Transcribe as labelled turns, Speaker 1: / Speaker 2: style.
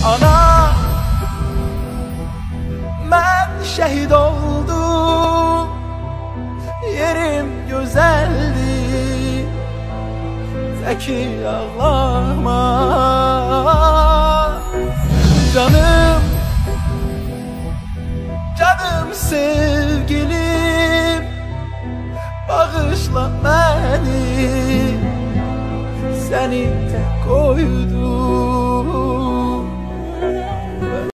Speaker 1: Ana, ben şehit oldum, yerim güzeldi, Zeki ağlama. Canım, canım sevgilim, bağışla beni, seni tek koydum.